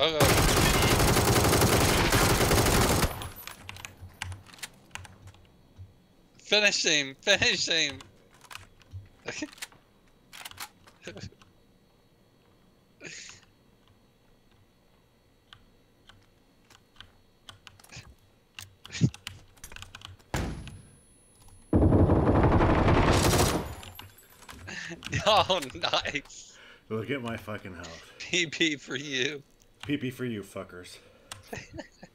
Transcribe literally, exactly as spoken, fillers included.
Oh. Finish him! Finish him! Oh, nice! Look at my fucking health. P P for you. P P for you, fuckers.